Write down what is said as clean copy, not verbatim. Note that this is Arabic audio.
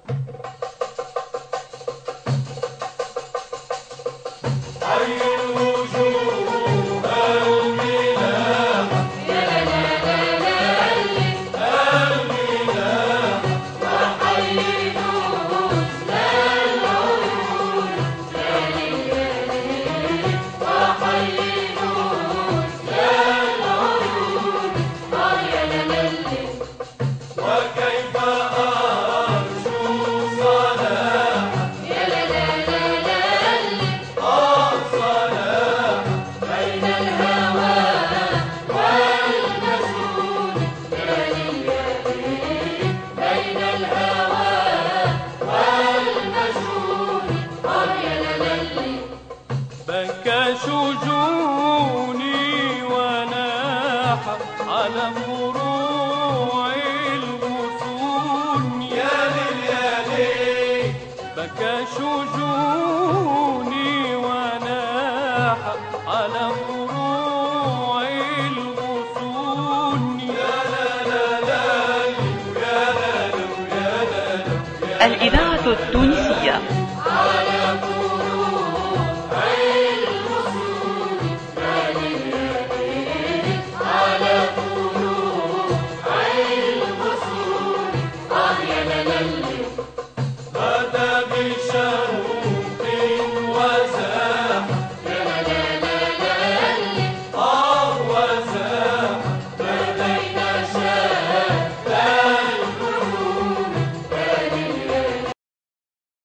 بكى شجوني وناح على فروع الغصون يا ليل يا ليل. بكى شجوني وناح على فروع الغصون يا لا لا لا يا لا لا يا لا لا. الإذاعة التونسية